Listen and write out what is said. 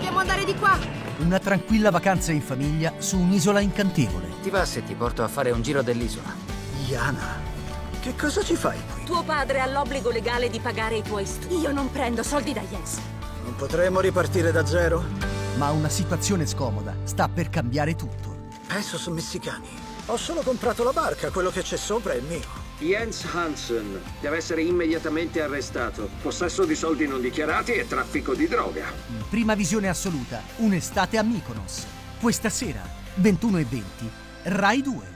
Dobbiamo andare di qua. Una tranquilla vacanza in famiglia su un'isola incantevole. Ti va se ti porto a fare un giro dell'isola? Yana, che cosa ci fai qui? Tuo padre ha l'obbligo legale di pagare i tuoi studi. Io non prendo soldi da Jens. Non potremmo ripartire da zero? Ma una situazione scomoda sta per cambiare tutto. Penso sono messicani. Ho solo comprato la barca, quello che c'è sopra è mio. Jens Hansen deve essere immediatamente arrestato. Possesso di soldi non dichiarati e traffico di droga. In prima visione assoluta, un'estate a Mykonos. Questa sera, 21:20, Rai 2.